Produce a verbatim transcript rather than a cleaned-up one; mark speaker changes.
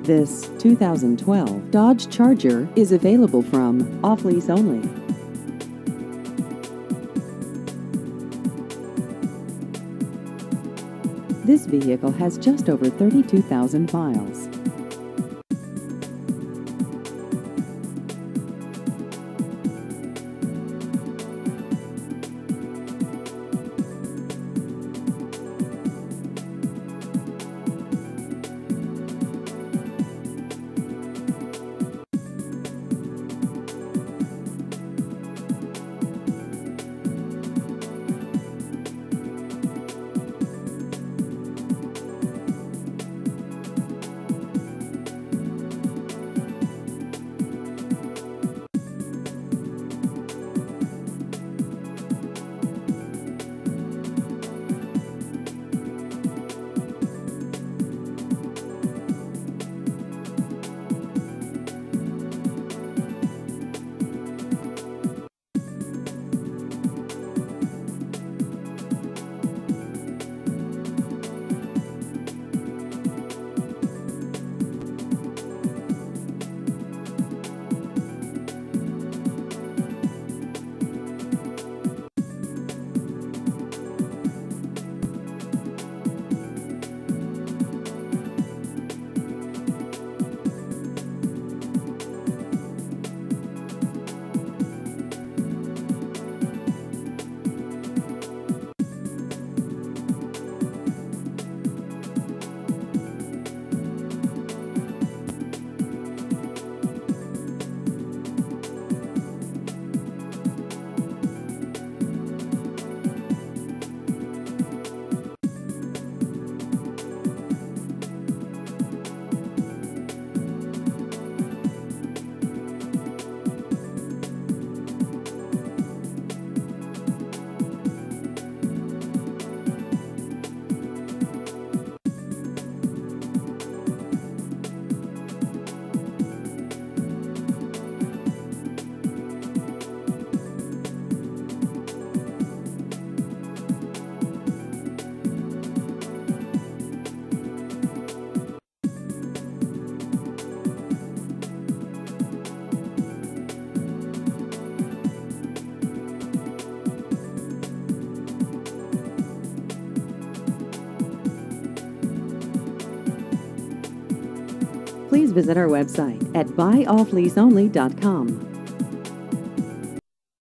Speaker 1: This two thousand twelve Dodge Charger is available from Off-Lease Only. This vehicle has just over thirty-two thousand miles. Please visit our website at buy off lease only dot com.